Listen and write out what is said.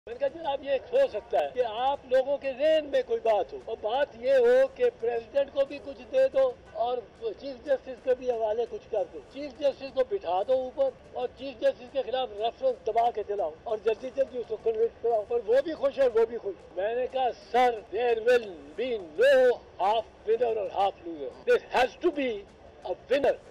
मैंने कहा जनाब ये हो सकता है कि आप लोगों के ज़हन में कोई बात हो और बात ये हो कि प्रेसिडेंट को भी कुछ दे दो और चीफ जस्टिस के भी हवाले कुछ कर दो, चीफ जस्टिस को बिठा दो ऊपर और चीफ जस्टिस के खिलाफ रेफरेंस दबा के चलाओ और जल्दी जल्दी उसको कन्विक्ट कराओ और वो भी खुश और वो भी खुश। मैंने कहा sir there will be no half winner और half loser, there has to be a winner.